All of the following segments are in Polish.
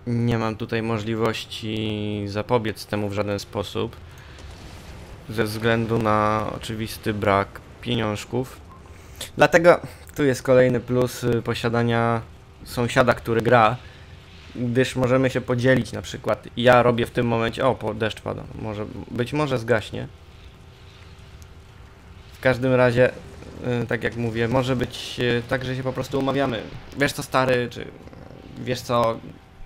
nie mam tutaj możliwości zapobiec temu w żaden sposób. Ze względu na oczywisty brak pieniążków. Dlatego tu jest kolejny plus posiadania sąsiada, który gra. Gdyż możemy się podzielić, na przykład ja robię w tym momencie... O, deszcz pada. Być może zgaśnie. W każdym razie, tak jak mówię, może być tak, że się po prostu umawiamy. Wiesz co, stary, czy wiesz co,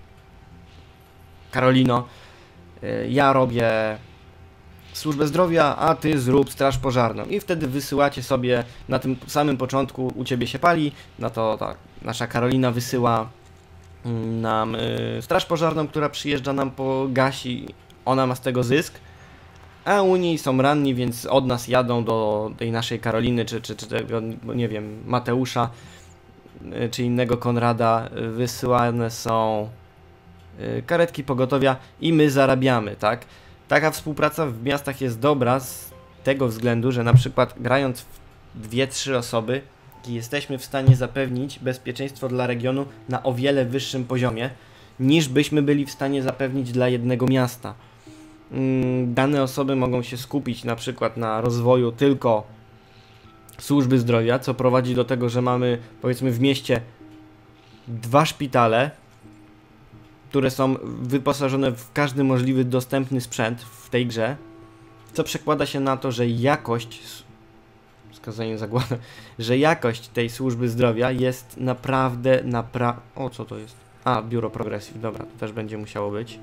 Karolino, ja robię służbę zdrowia, a ty zrób straż pożarną. I wtedy wysyłacie sobie, na tym samym początku u ciebie się pali, no to tak, nasza Karolina wysyła nam straż pożarną, która przyjeżdża nam pogasi, ona ma z tego zysk, a u niej są ranni, więc od nas jadą do tej naszej Karoliny, czy tego, nie wiem, Mateusza, czy innego Konrada, wysyłane są karetki pogotowia i my zarabiamy, tak? Taka współpraca w miastach jest dobra z tego względu, że na przykład grając w 2-3 osoby jesteśmy w stanie zapewnić bezpieczeństwo dla regionu na o wiele wyższym poziomie, niż byśmy byli w stanie zapewnić dla jednego miasta. Dane osoby mogą się skupić na przykład na rozwoju tylko służby zdrowia, co prowadzi do tego, że mamy, powiedzmy, w mieście 2 szpitale, które są wyposażone w każdy możliwy dostępny sprzęt w tej grze, co przekłada się na to, że jakość, wskazanie zagłady, że jakość tej służby zdrowia jest naprawdę, O, co to jest? A, biuro progresji, dobra, to też będzie musiało być.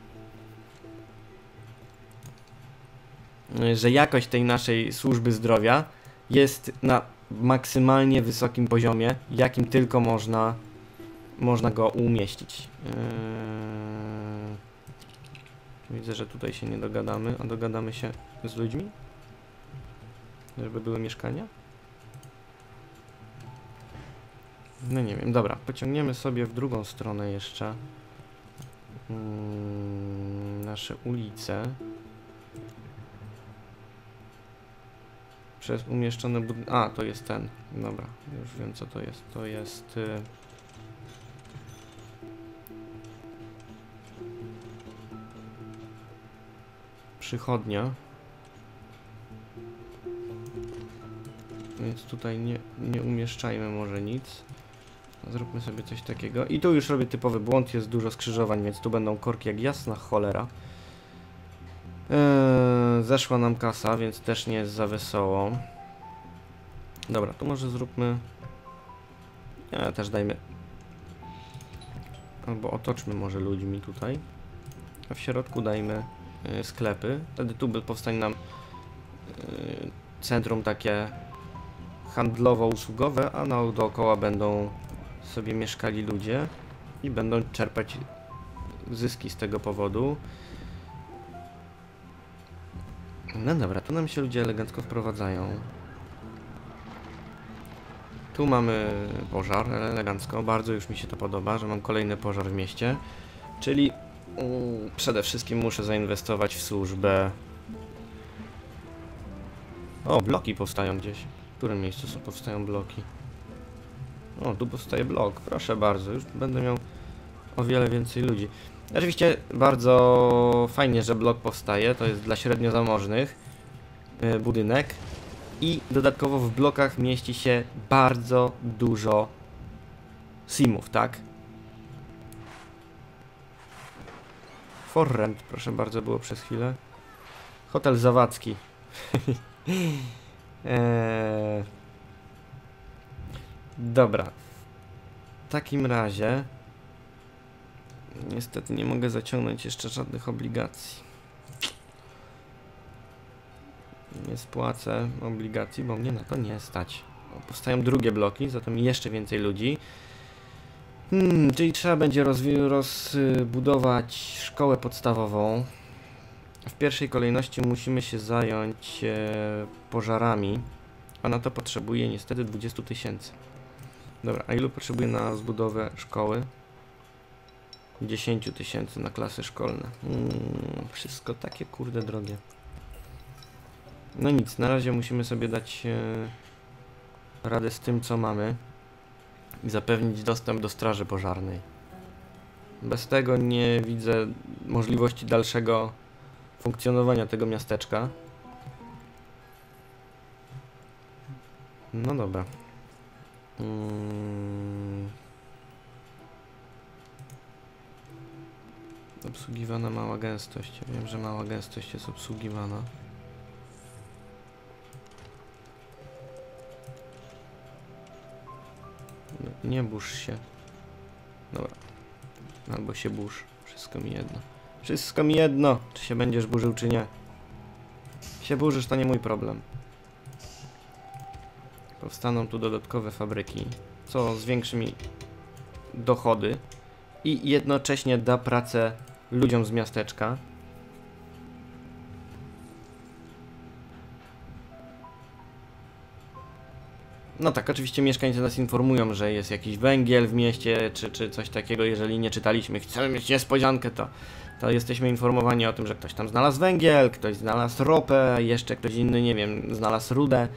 Że jakość tej naszej służby zdrowia jest na maksymalnie wysokim poziomie, jakim tylko można go umieścić. Widzę, że tutaj się nie dogadamy, a dogadamy się z ludźmi? Żeby były mieszkania? No nie wiem, dobra, pociągniemy sobie w drugą stronę jeszcze nasze ulice. Przez umieszczone A, to jest ten. Dobra, już wiem co to jest. To jest... przychodnia. Więc tutaj nie umieszczajmy może nic. Zróbmy sobie coś takiego. I tu już robię typowy błąd, jest dużo skrzyżowań, więc tu będą korki jak jasna cholera. Zeszła nam kasa, więc też nie jest za wesoło. Dobra, tu może zróbmy... też dajmy... Albo otoczmy może ludźmi tutaj. A w środku dajmy sklepy. Wtedy tu powstanie nam centrum takie handlowo-usługowe, a dookoła będą sobie mieszkali ludzie i będą czerpać zyski z tego powodu. No dobra, tu nam się ludzie elegancko wprowadzają. Tu mamy pożar, elegancko, bardzo już mi się to podoba, że mam kolejny pożar w mieście. Czyli przede wszystkim muszę zainwestować w służbę. O, bloki powstają gdzieś. W którym miejscu powstają bloki? O, tu powstaje blok, proszę bardzo, już będę miał o wiele więcej ludzi. Oczywiście bardzo fajnie, że blok powstaje, to jest dla średnio zamożnych budynek. I dodatkowo w blokach mieści się bardzo dużo simów, tak? For rent, proszę bardzo, było przez chwilę. Hotel Zawadzki. Dobra. W takim razie niestety nie mogę zaciągnąć jeszcze żadnych obligacji. Nie spłacę obligacji, bo mnie na to nie stać. Powstają drugie bloki, zatem jeszcze więcej ludzi. Czyli trzeba będzie rozbudować szkołę podstawową. W pierwszej kolejności musimy się zająć pożarami, a na to potrzebuję niestety 20 000. Dobra, a ilu potrzebuję na zbudowę szkoły? 10 000 na klasy szkolne. Wszystko takie kurde drogie. No nic, na razie musimy sobie dać radę z tym, co mamy i zapewnić dostęp do straży pożarnej. Bez tego nie widzę możliwości dalszego funkcjonowania tego miasteczka. No dobra. Obsługiwana mała gęstość. Ja wiem, że mała gęstość jest obsługiwana. No, nie burz się. Dobra. Albo się burz. Wszystko mi jedno. Wszystko mi jedno, czy się będziesz burzył, czy nie. Się burzysz, to nie mój problem. Powstaną tu dodatkowe fabryki, co zwiększy mi dochody i jednocześnie da pracę ludziom z miasteczka. No tak, oczywiście mieszkańcy nas informują, że jest jakiś węgiel w mieście, czy coś takiego. Jeżeli nie czytaliśmy, chcemy mieć niespodziankę, to jesteśmy informowani o tym, że ktoś tam znalazł węgiel, ktoś znalazł ropę, jeszcze ktoś inny, nie wiem, znalazł rudę.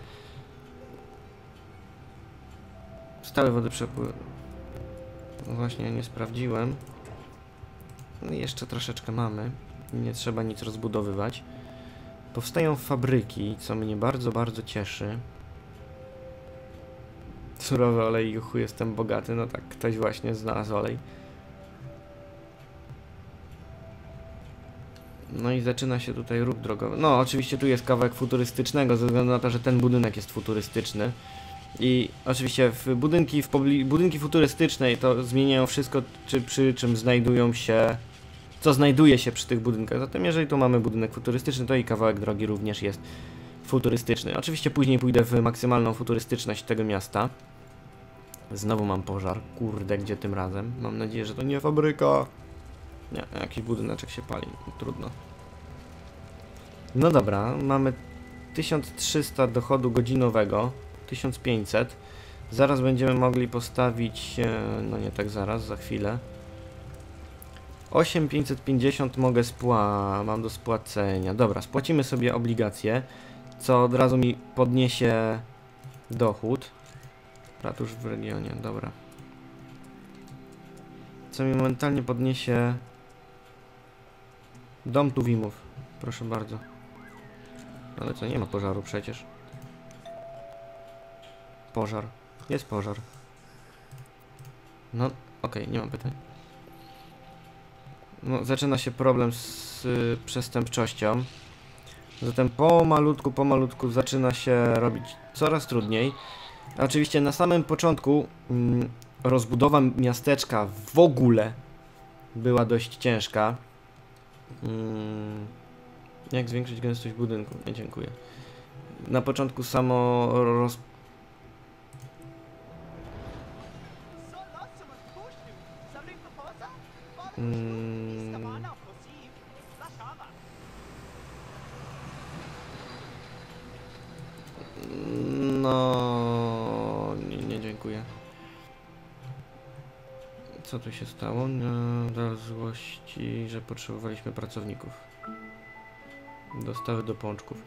Stałe wody przepływu. No właśnie, nie sprawdziłem. No i jeszcze troszeczkę mamy. Nie trzeba nic rozbudowywać. Powstają fabryki, co mnie bardzo, bardzo cieszy. Surowy olej, juchu, jestem bogaty. No tak, ktoś właśnie znalazł olej. No i zaczyna się tutaj ruch drogowy. No, oczywiście tu jest kawałek futurystycznego, ze względu na to, że ten budynek jest futurystyczny. I oczywiście budynki futurystyczne to zmieniają wszystko, przy czym znajdują się, co znajduje się przy tych budynkach. Zatem jeżeli tu mamy budynek futurystyczny, to i kawałek drogi również jest futurystyczny. Oczywiście później pójdę w maksymalną futurystyczność tego miasta. Znowu mam pożar. Kurde, gdzie tym razem? Mam nadzieję, że to nie fabryka. Nie, jakiś budyneczek się pali. Trudno. No dobra, mamy 1300 dochodu godzinowego. 1500. Zaraz będziemy mogli postawić, no nie tak zaraz, za chwilę. 8550 mam do spłacenia. Dobra, spłacimy sobie obligacje, co od razu mi podniesie dochód. Ratusz w regionie, dobra. Co mi momentalnie podniesie dom Tuwimów. Proszę bardzo. Ale co, nie ma pożaru przecież. Pożar. Jest pożar. No, okej, nie mam pytań. No, zaczyna się problem z przestępczością. Zatem pomalutku zaczyna się robić coraz trudniej. A oczywiście na samym początku rozbudowa miasteczka w ogóle była dość ciężka. Jak zwiększyć gęstość budynku? Nie, dziękuję. Na początku samo no... Nie, dziękuję. Co tu się stało? Do złości, że potrzebowaliśmy pracowników. Dostawy do pączków.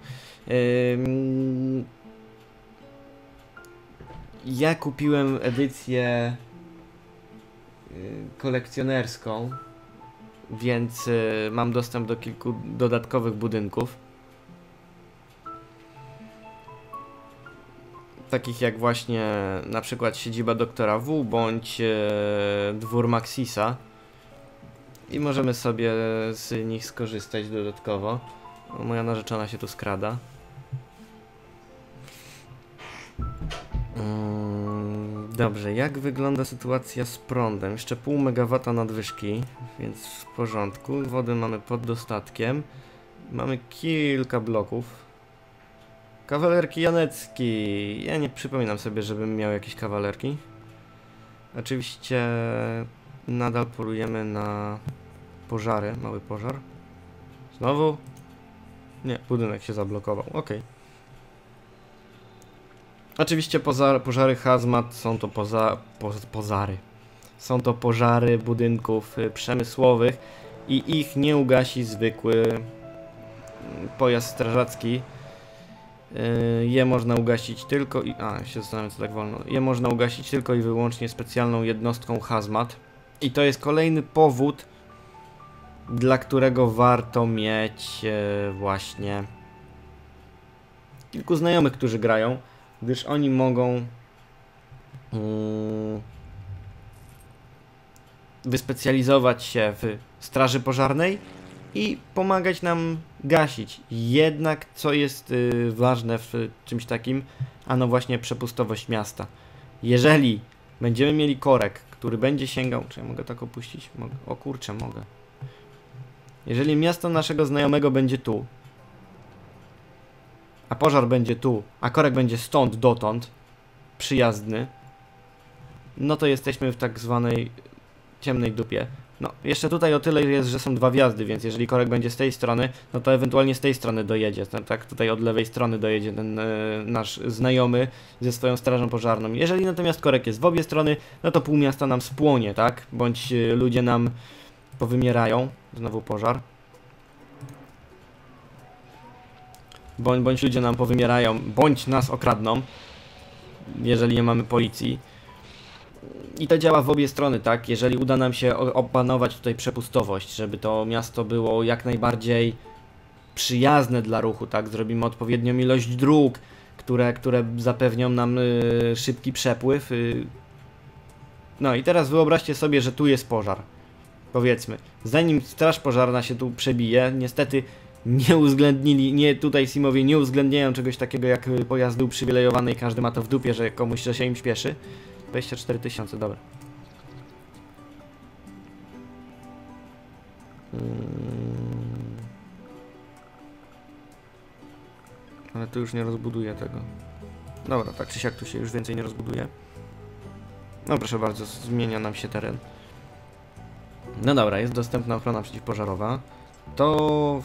Ja kupiłem edycję kolekcjonerską, więc mam dostęp do kilku dodatkowych budynków. Takich jak właśnie na przykład siedziba doktora W bądź dwór Maxisa. I możemy sobie z nich skorzystać dodatkowo. Moja narzeczona się tu skrada. Dobrze, jak wygląda sytuacja z prądem? Jeszcze pół megawata nadwyżki, więc w porządku. Wody mamy pod dostatkiem. Mamy kilka bloków. Kawalerki Janecki. Ja nie przypominam sobie, żebym miał jakieś kawalerki. Oczywiście nadal polujemy na pożary. Mały pożar. Znowu? Nie, budynek się zablokował. Ok. Oczywiście pożary hazmat są to pożary. Są to pożary budynków przemysłowych i ich nie ugasi zwykły pojazd strażacki. Je można ugasić tylko i... się zastanawiam, co tak wolno. Je można ugasić tylko i wyłącznie specjalną jednostką hazmat. I to jest kolejny powód, dla którego warto mieć właśnie kilku znajomych, którzy grają, gdyż oni mogą wyspecjalizować się w straży pożarnej i pomagać nam gasić. Jednak co jest ważne w czymś takim, ano właśnie przepustowość miasta. Jeżeli będziemy mieli korek, który będzie sięgał... Czy ja mogę tak opuścić? Mogę. O kurczę, mogę. Jeżeli miasto naszego znajomego będzie tu, a pożar będzie tu, a korek będzie stąd dotąd, przyjazdny, no to jesteśmy w tak zwanej ciemnej dupie. No, jeszcze tutaj o tyle jest, że są dwa wjazdy, więc jeżeli korek będzie z tej strony, no to ewentualnie z tej strony dojedzie. Tak, tutaj od lewej strony dojedzie ten nasz znajomy ze swoją strażą pożarną. Jeżeli natomiast korek jest w obie strony, no to pół miasta nam spłonie, tak? Bądź ludzie nam powymierają. Znowu pożar. Bądź ludzie nam powymierają, bądź nas okradną, jeżeli nie mamy policji. I to działa w obie strony, tak? Jeżeli uda nam się opanować tutaj przepustowość, żeby to miasto było jak najbardziej przyjazne dla ruchu, tak? Zrobimy odpowiednią ilość dróg, które zapewnią nam szybki przepływ. No i teraz wyobraźcie sobie, że tu jest pożar. Powiedzmy, zanim straż pożarna się tu przebije, niestety nie uwzględnili, tutaj Simowie nie uwzględniają czegoś takiego jak pojazdy uprzywilejowane i każdy ma to w dupie, że komuś, że się im śpieszy. 24 000, dobra. Ale tu już nie rozbuduję tego. Dobra, tak czy siak tu się już więcej nie rozbuduje. No proszę bardzo, zmienia nam się teren. No dobra, jest dostępna ochrona przeciwpożarowa. To...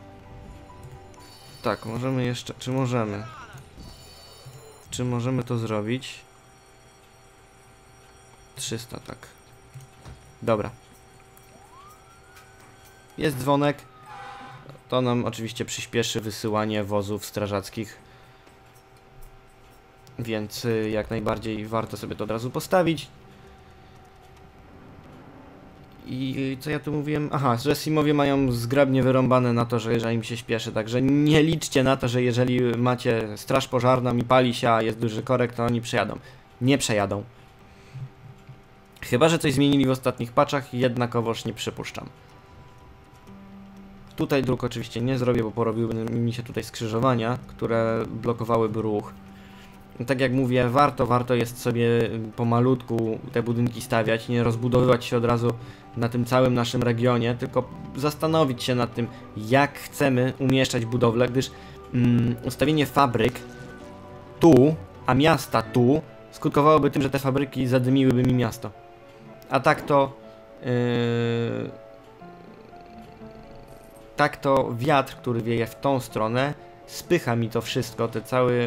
Tak, możemy jeszcze... Czy możemy? Czy możemy to zrobić? 300, tak. Dobra. Jest dzwonek. To nam oczywiście przyspieszy wysyłanie wozów strażackich. Więc jak najbardziej warto sobie to od razu postawić. I co ja tu mówiłem? Aha, że Simowie mają zgrabnie wyrąbane na to, że im się śpieszy, także nie liczcie na to, że jeżeli macie straż pożarną i pali się, a jest duży korek, to oni przejadą. Nie przejadą. Chyba że coś zmienili w ostatnich patchach, jednakowoż nie przypuszczam. Tutaj dróg oczywiście nie zrobię, bo porobiły mi się tutaj skrzyżowania, które blokowałyby ruch. Tak jak mówię, warto jest sobie pomalutku te budynki stawiać, nie rozbudowywać się od razu na tym całym naszym regionie, tylko zastanowić się nad tym, jak chcemy umieszczać budowlę, gdyż ustawienie fabryk tu, a miasta tu, skutkowałoby tym, że te fabryki zadymiłyby mi miasto. A tak to wiatr, który wieje w tą stronę, spycha mi to wszystko, te cały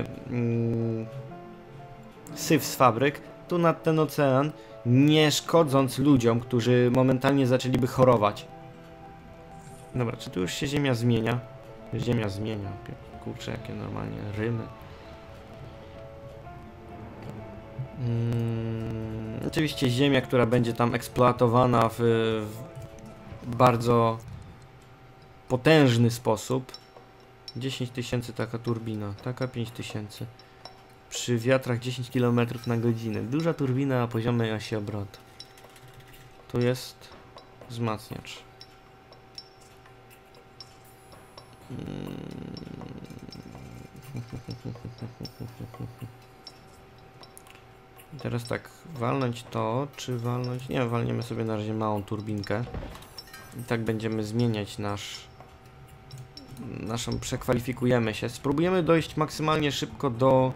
syf z fabryk, tu nad ten ocean, nie szkodząc ludziom, którzy momentalnie zaczęliby chorować. Dobra, czy tu już się ziemia zmienia? Ziemia zmienia. Kurczę, jakie normalnie rymy. Oczywiście ziemia, która będzie tam eksploatowana w bardzo potężny sposób. 10 000 taka turbina, taka 5 000. Przy wiatrach 10 km na godzinę. Duża turbina o poziomej osi obrotu. Tu jest wzmacniacz. Teraz tak, walnąć to, czy walnąć... Nie, walniemy sobie na razie małą turbinkę. I tak będziemy zmieniać naszą, przekwalifikujemy się. Spróbujemy dojść maksymalnie szybko do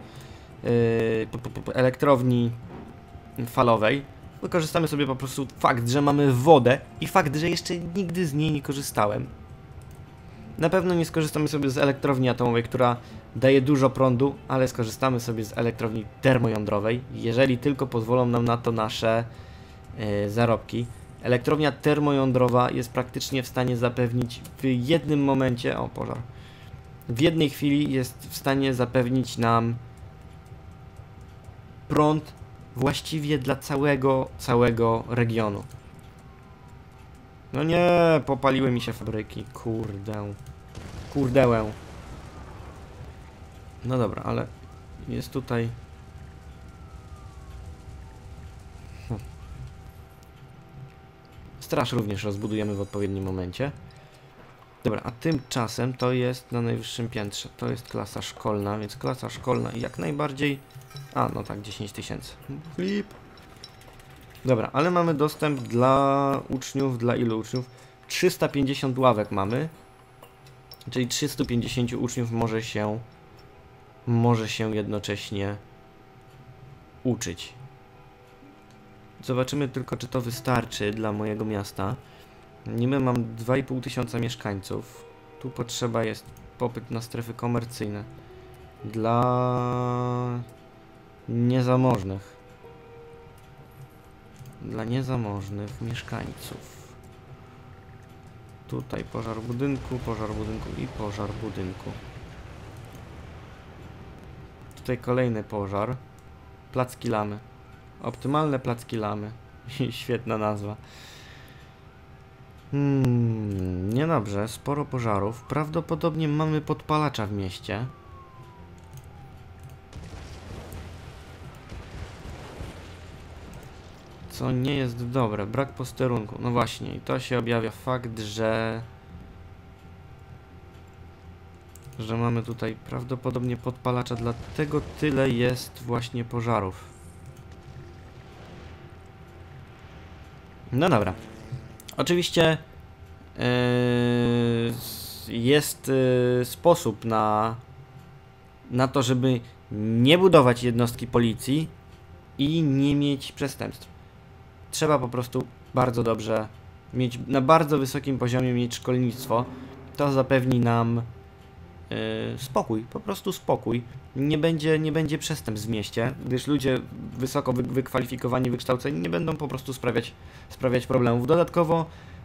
elektrowni falowej. Wykorzystamy sobie po prostu fakt, że mamy wodę i fakt, że jeszcze nigdy z niej nie korzystałem. Na pewno nie skorzystamy sobie z elektrowni atomowej, która daje dużo prądu, ale skorzystamy sobie z elektrowni termojądrowej, jeżeli tylko pozwolą nam na to nasze zarobki. Elektrownia termojądrowa jest praktycznie w stanie zapewnić w jednym momencie, o pożar, w jednej chwili jest w stanie zapewnić nam prąd właściwie dla całego regionu. No nie, popaliły mi się fabryki. Kurde. Kurdełę. No dobra, ale jest tutaj... Straż również rozbudujemy w odpowiednim momencie. Dobra, a tymczasem to jest na najwyższym piętrze. To jest klasa szkolna, więc klasa szkolna jak najbardziej... A, no tak, 10 000. Flip. Dobra, ale mamy dostęp dla uczniów, dla ilu uczniów? 350 ławek mamy. Czyli 350 uczniów może się jednocześnie uczyć. Zobaczymy tylko, czy to wystarczy dla mojego miasta. Niby mam 2500 mieszkańców. Tu potrzeba jest popyt na strefy komercyjne. Dla niezamożnych. Dla niezamożnych mieszkańców. Tutaj pożar budynku i pożar budynku. Tutaj kolejny pożar. Placki lamy. Optymalne placki lamy. Świetna nazwa. Niedobrze, sporo pożarów. Prawdopodobnie mamy podpalacza w mieście. Co nie jest dobre. Brak posterunku. No właśnie, i to się objawia fakt, że mamy tutaj prawdopodobnie podpalacza, dlatego tyle jest właśnie pożarów. No dobra. Oczywiście jest sposób na to, żeby nie budować jednostki policji i nie mieć przestępstw. Trzeba po prostu bardzo dobrze mieć, na bardzo wysokim poziomie mieć szkolnictwo. To zapewni nam spokój, po prostu spokój. Nie będzie przestępstw w mieście, gdyż ludzie wysoko wykwalifikowani, wykształceni nie będą po prostu sprawiać problemów. Dodatkowo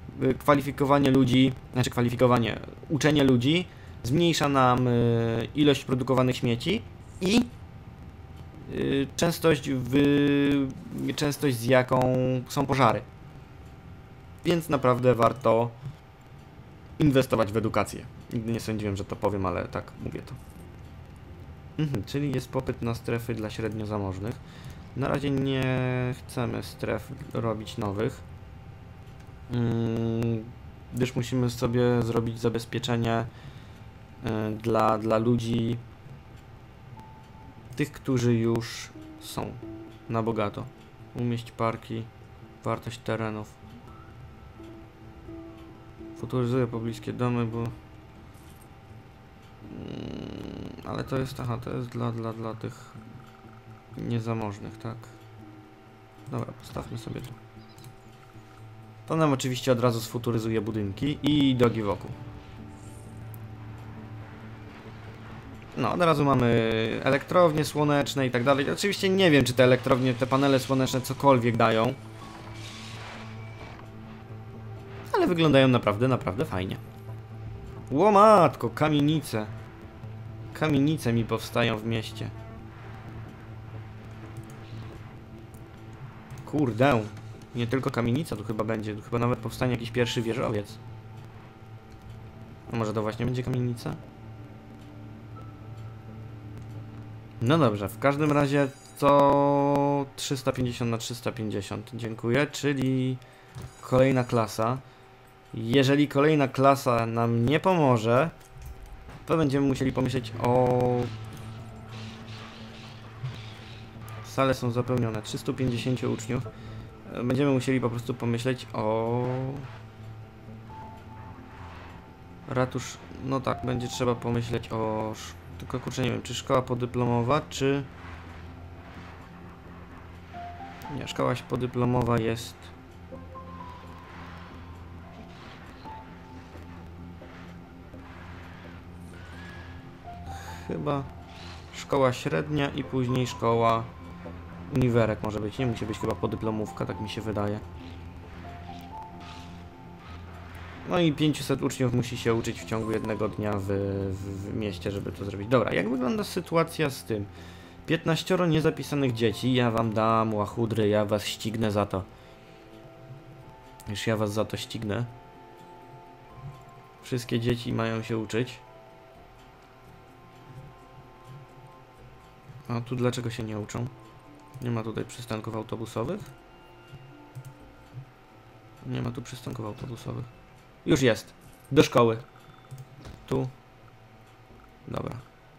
uczenie ludzi zmniejsza nam ilość produkowanych śmieci i częstość z jaką są pożary. Więc naprawdę warto inwestować w edukację. Nigdy nie sądziłem, że to powiem, ale tak mówię to. Czyli jest popyt na strefy dla średnio zamożnych. Na razie nie chcemy stref robić nowych, gdyż musimy sobie zrobić zabezpieczenie dla ludzi, tych, którzy już są na bogato. Umieść parki, wartość terenów. Futuryzuję pobliskie domy, bo... ale to jest, to jest dla tych niezamożnych, tak? Dobra, postawmy sobie tu. To nam oczywiście od razu sfuturyzuje budynki i drogi wokół. No, od razu mamy elektrownie słoneczne i tak dalej. Oczywiście nie wiem, czy te elektrownie, te panele słoneczne cokolwiek dają. Ale wyglądają naprawdę fajnie. Łomatko, kamienice. Kamienice mi powstają w mieście. Kurde. Nie tylko kamienica tu chyba będzie. Tu chyba nawet powstanie jakiś pierwszy wieżowiec. A może to właśnie będzie kamienica? No dobrze, w każdym razie to 350 na 350. Dziękuję, czyli kolejna klasa. Jeżeli kolejna klasa nam nie pomoże, to będziemy musieli pomyśleć o... Sale są zapełnione, 350 uczniów. Będziemy musieli po prostu pomyśleć o... Ratusz... No tak, będzie trzeba pomyśleć o... Tylko kurczę, nie wiem, czy szkoła podyplomowa, czy... Nie, szkoła podyplomowa jest... Chyba szkoła średnia i później szkoła uniwerek może być. Nie musi być chyba podyplomówka, tak mi się wydaje. No i 500 uczniów musi się uczyć w ciągu jednego dnia w mieście, żeby to zrobić. Dobra, jak wygląda sytuacja z tym? 15 niezapisanych dzieci, ja wam dam łachudry, ja was ścignę za to. Już ja was za to ścignę. Wszystkie dzieci mają się uczyć. A tu dlaczego się nie uczą? Nie ma tutaj przystanków autobusowych? Nie ma tu przystanków autobusowych. Już jest. Do szkoły. Tu. Dobra.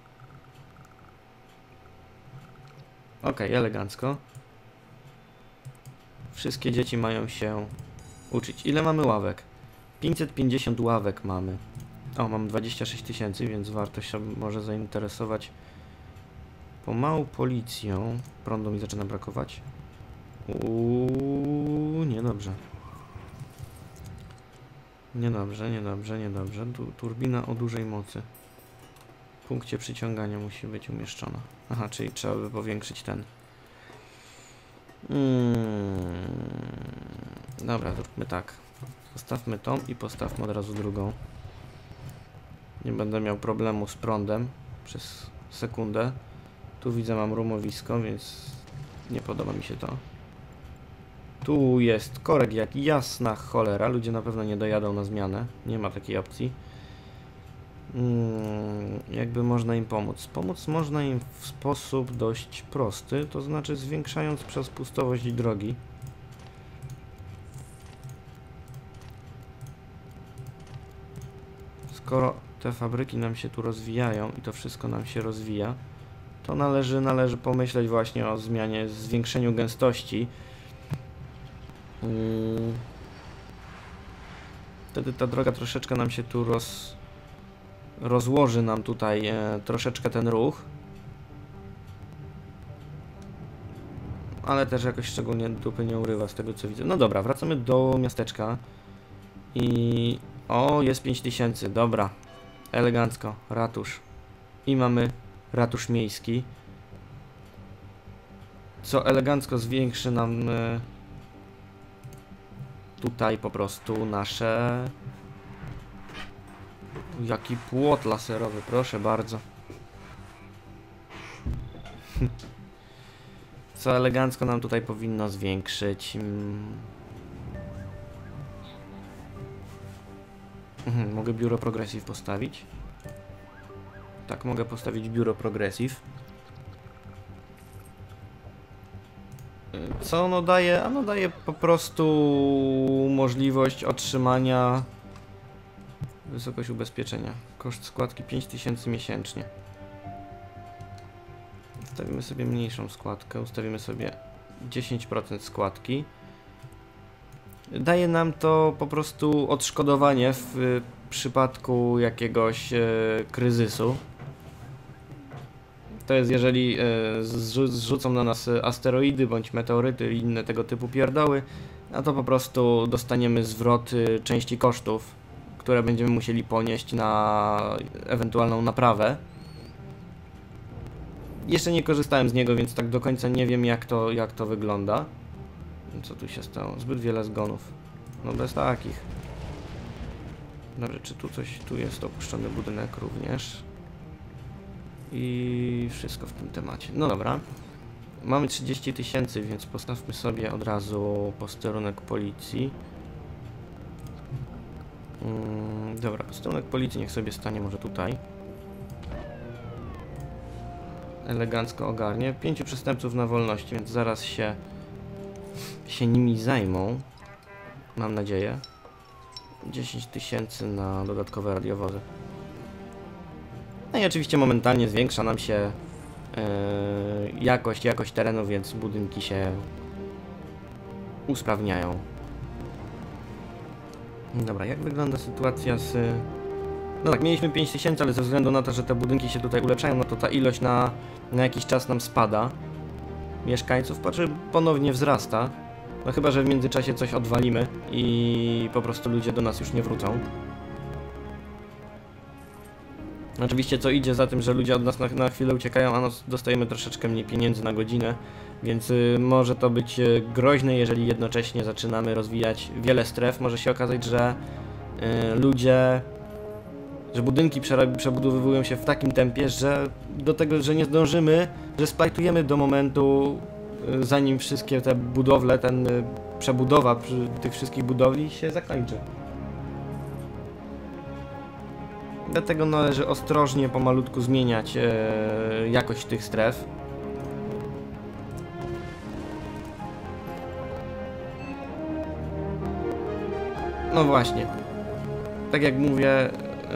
Okej, elegancko. Wszystkie dzieci mają się uczyć. Ile mamy ławek? 550 ławek mamy. O, mam 26 000, więc warto się może zainteresować pomału policją. Prądu mi zaczyna brakować. Niedobrze. Niedobrze. Tu turbina o dużej mocy. W punkcie przyciągania musi być umieszczona. Aha, czyli trzeba by powiększyć ten. Dobra, zróbmy tak. Postawmy tą i postawmy od razu drugą. Nie będę miał problemu z prądem przez sekundę. Tu widzę, mam rumowisko, więc nie podoba mi się to. Tu jest korek jak jasna cholera. Ludzie na pewno nie dojadą na zmianę. Nie ma takiej opcji. Jakby można im pomóc? Pomóc można im w sposób dość prosty, to znaczy zwiększając przepustowość drogi. Skoro te fabryki nam się tu rozwijają i to wszystko nam się rozwija, to należy pomyśleć właśnie o zmianie, zwiększeniu gęstości. Wtedy ta droga troszeczkę nam się tu rozłoży nam tutaj troszeczkę ten ruch. Ale też jakoś szczególnie dupy nie urywa z tego co widzę. No dobra, wracamy do miasteczka. I... O, jest 5000, dobra. Elegancko, ratusz. I mamy ratusz miejski. Co elegancko zwiększy nam tutaj po prostu nasze... Jaki płot laserowy, proszę bardzo. Co elegancko nam tutaj powinno zwiększyć. Mogę biuro progressive postawić. Tak, mogę postawić biuro progressive. Co ono daje? Ono daje po prostu możliwość otrzymania... Wysokość ubezpieczenia. Koszt składki 5000 miesięcznie. Ustawimy sobie mniejszą składkę. Ustawimy sobie 10% składki. Daje nam to po prostu odszkodowanie w przypadku jakiegoś kryzysu. To jest jeżeli zrzucą na nas asteroidy bądź meteoryty i inne tego typu pierdoły, a to po prostu dostaniemy zwrot części kosztów, które będziemy musieli ponieść na ewentualną naprawę. Jeszcze nie korzystałem z niego, więc tak do końca nie wiem jak to wygląda. Co tu się stało? Zbyt wiele zgonów. No bez takich. Dobrze, czy tu coś... Tu jest opuszczony budynek również. I wszystko w tym temacie. No dobra. Mamy 30 000, więc postawmy sobie od razu posterunek policji. Dobra, posterunek policji niech sobie stanie może tutaj. Elegancko ogarnie. 5 przestępców na wolności, więc zaraz się nimi zajmą. Mam nadzieję. 10 000 na dodatkowe radiowozy. No i oczywiście momentalnie zwiększa nam się jakość terenu, więc budynki się usprawniają. Dobra, jak wygląda sytuacja z... No tak, mieliśmy 5000, ale ze względu na to, że te budynki się tutaj ulepszają, no to ta ilość na jakiś czas nam spada. Mieszkańców, ponownie wzrasta. No chyba, że w międzyczasie coś odwalimy i po prostu ludzie do nas już nie wrócą. Oczywiście co idzie za tym, że ludzie od nas na chwilę uciekają, a no dostajemy troszeczkę mniej pieniędzy na godzinę, więc może to być groźne, jeżeli jednocześnie zaczynamy rozwijać wiele stref. Może się okazać, że że budynki przebudowywują się w takim tempie, że do tego, że nie zdążymy, że splajtujemy do momentu, zanim wszystkie te budowle, przebudowa tych wszystkich budowli się zakończy. Dlatego należy ostrożnie, pomalutku zmieniać jakość tych stref. No właśnie. Tak jak mówię,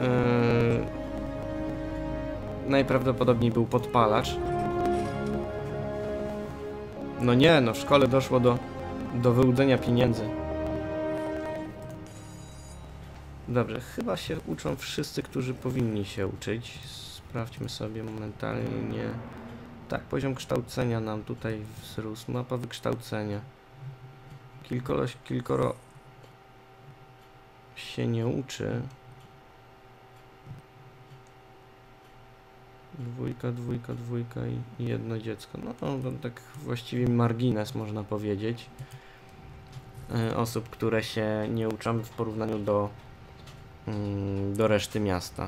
najprawdopodobniej był podpalacz. No nie, no w szkole doszło do wyłudzenia pieniędzy. Dobrze, chyba się uczą wszyscy, którzy powinni się uczyć. Sprawdźmy sobie momentalnie. Tak, poziom kształcenia nam tutaj wzrósł. Mapa wykształcenia. Kilkoro się nie uczy. Dwójka i jedno dziecko. No to tak właściwie margines, można powiedzieć. Osób, które się nie uczą w porównaniu do reszty miasta.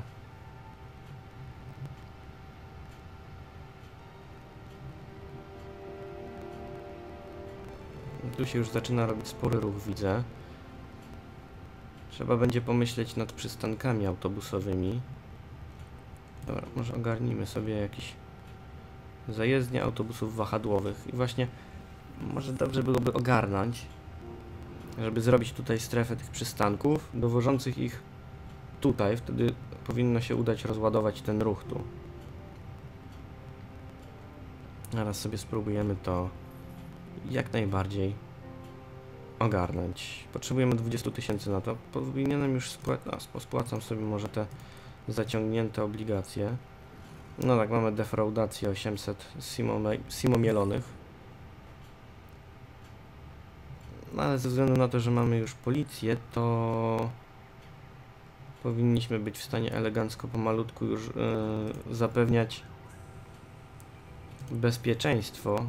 Tu się już zaczyna robić spory ruch, widzę. Trzeba będzie pomyśleć nad przystankami autobusowymi. Dobra, może ogarnijmy sobie jakieś zajezdnie autobusów wahadłowych. I właśnie może dobrze byłoby ogarnąć, żeby zrobić tutaj strefę tych przystanków, dowożących ich tutaj. Wtedy powinno się udać rozładować ten ruch tu. Teraz sobie spróbujemy to jak najbardziej ogarnąć. Potrzebujemy 20 000 na to. Powinienem już spłacam sobie może te zaciągnięte obligacje. No tak, mamy defraudację 800 simomielonych. No ale ze względu na to, że mamy już policję, to powinniśmy być w stanie elegancko, pomalutku już zapewniać bezpieczeństwo.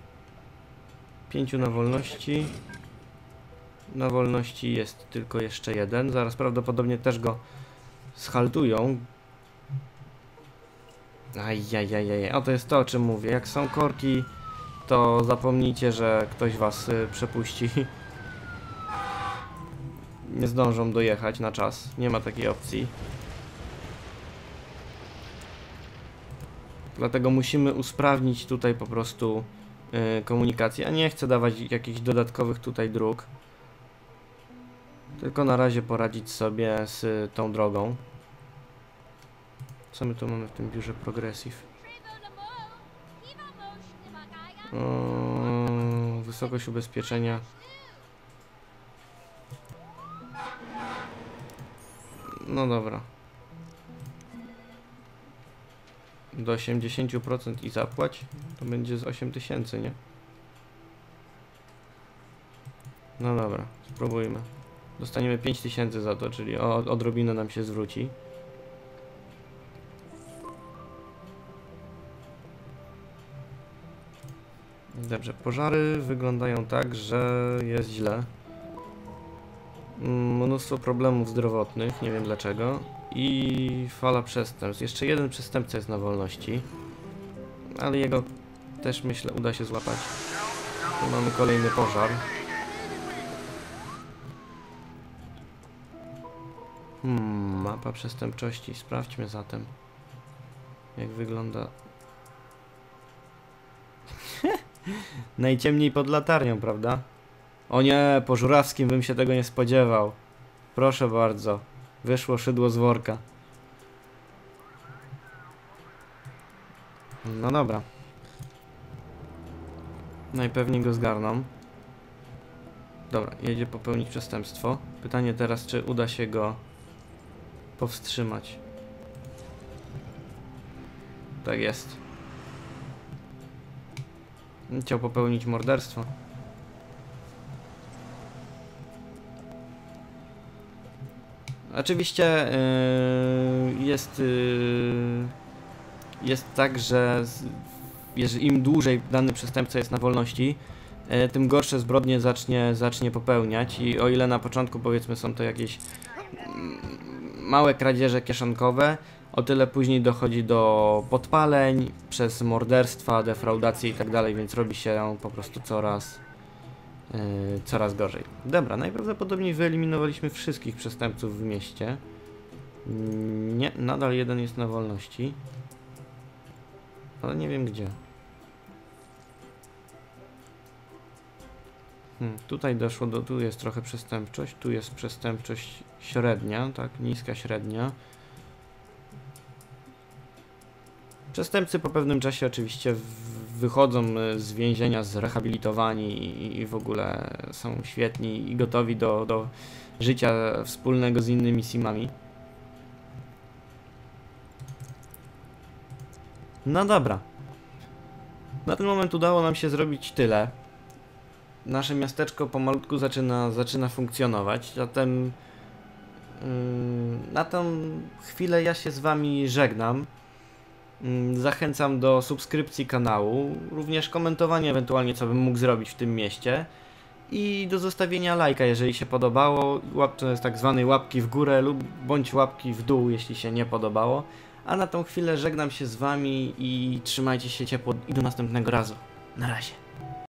5 na wolności. Na wolności jest tylko jeszcze jeden. Zaraz prawdopodobnie też go schaltują. Ajajajaj. O, to jest to, o czym mówię. Jak są korki, to zapomnijcie, że ktoś was przepuści. Nie zdążą dojechać na czas. Nie ma takiej opcji. Dlatego musimy usprawnić tutaj po prostu komunikację. Ja nie chcę dawać jakichś dodatkowych tutaj dróg. Tylko na razie poradzić sobie z tą drogą. Co my tu mamy w tym biurze Progressive? Wysokość ubezpieczenia. No dobra. Do 80% i zapłać. To będzie z 8000, nie? No dobra, spróbujmy. Dostaniemy 5000 za to, czyli odrobinę nam się zwróci. Dobrze, pożary wyglądają tak, że jest źle. Mnóstwo problemów zdrowotnych, nie wiem dlaczego. I fala przestępstw. Jeszcze jeden przestępca jest na wolności. Ale jego też, myślę, uda się złapać. Tu mamy kolejny pożar. Mapa przestępczości. Sprawdźmy zatem, jak wygląda. Najciemniej pod latarnią, prawda? O nie, po Żurawskim bym się tego nie spodziewał. Proszę bardzo. Wyszło szydło z worka. No dobra. Najpewniej go zgarną. Dobra, jedzie popełnić przestępstwo. Pytanie teraz, czy uda się go powstrzymać. Tak jest. Chciał popełnić morderstwo. Oczywiście jest tak, że jeżeli im dłużej dany przestępca jest na wolności, tym gorsze zbrodnie zacznie popełniać i o ile na początku, powiedzmy, są to jakieś małe kradzieże kieszonkowe, o tyle później dochodzi do podpaleń, przez morderstwa, defraudacje i tak dalej, więc robi się po prostu coraz gorzej. Dobra, najprawdopodobniej wyeliminowaliśmy wszystkich przestępców w mieście. Nie, nadal jeden jest na wolności. Ale nie wiem gdzie. Tutaj doszło do... Tu jest trochę przestępczość. Tu jest przestępczość średnia, tak? Niska średnia. Przestępcy po pewnym czasie oczywiście wychodzą z więzienia zrehabilitowani i w ogóle są świetni i gotowi do życia wspólnego z innymi simami. No dobra. Na ten moment udało nam się zrobić tyle. Nasze miasteczko pomalutku zaczyna funkcjonować, zatem na tą chwilę ja się z wami żegnam. Zachęcam do subskrypcji kanału, również komentowania ewentualnie co bym mógł zrobić w tym mieście i do zostawienia lajka, jeżeli się podobało, to jest tak zwanej łapki w górę lub bądź łapki w dół, jeśli się nie podobało. A na tą chwilę żegnam się z wami i trzymajcie się ciepło i do następnego razu. Na razie.